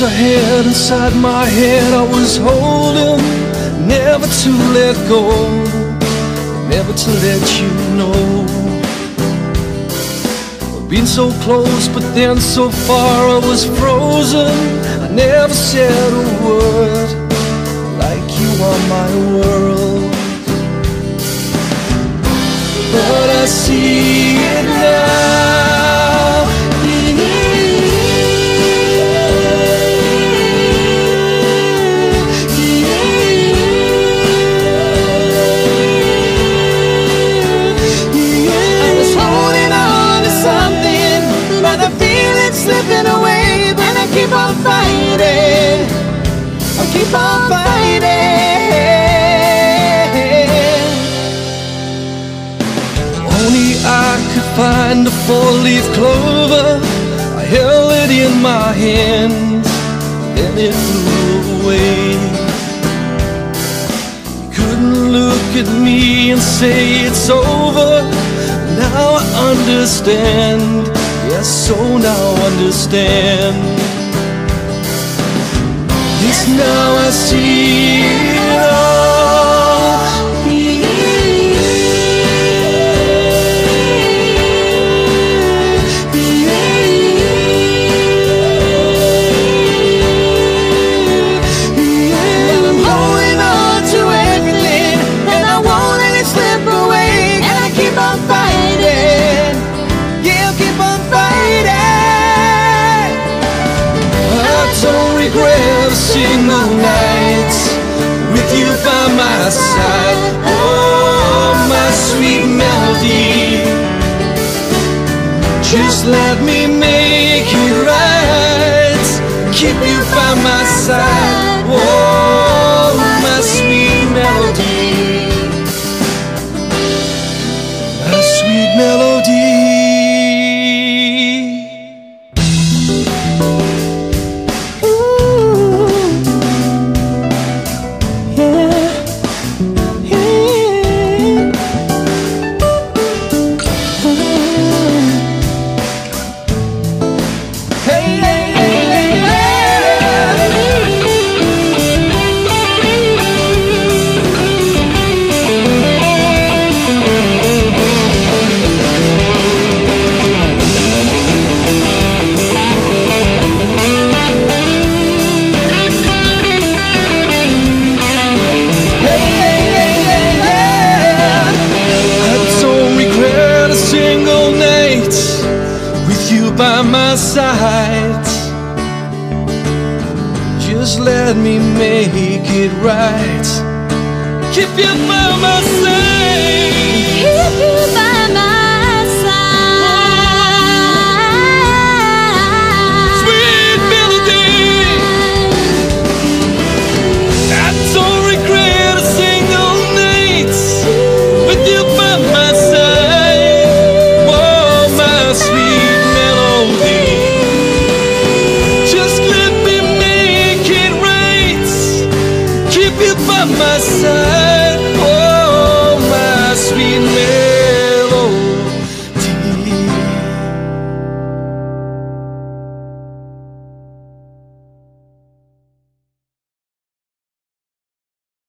I had inside my head I was holding, never to let go, never to let you know. Been so close but then so far I was frozen. I never said a word, like you are my world. But I see it now. Slipping away, but I keep on fighting. I keep on fighting. Only I could find a four-leaf clover. I held it in my hand, then it flew away. You couldn't look at me and say it's over. Now I understand. Yes, so now understand. Yes, now I see it all. And I'm holding on to everything, and I won't let it slip away. And I keep on fighting. Yeah, I'll keep on fighting. I don't regret a single night with you by my side. Oh, my sweet melody, just let me make it right. Keep you by my side. Oh, my sweet melody, my sweet melody. By my side, just let me make it right. Keep you